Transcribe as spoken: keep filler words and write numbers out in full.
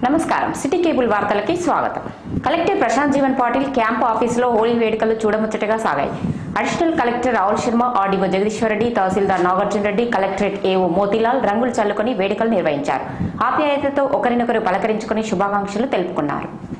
నమస్కారం city cable వార్తలకి స్వాగతం. కలెక్టర్ ప్రశాంత్ జీవన్ పాటిల్ క్యాంప్ ఆఫీసులో హోలీ వేడుకలు చూడముచ్చటగా సాగాయి. Additional collector Rahul Sharma, RDO Jagadishwar Reddy, తహసీల్దార్ నాగార్జున రెడ్డి, కలెక్టరేట్ ఏఓ మోతీలాల్ రంగులు చల్లుకొని వేడుకలు నిర్వహించారు. ఆప్యాయతతో ఒకరినొకరు పలకరించుకుని శుభాకాంక్షలు తెలుపుకున్నారు.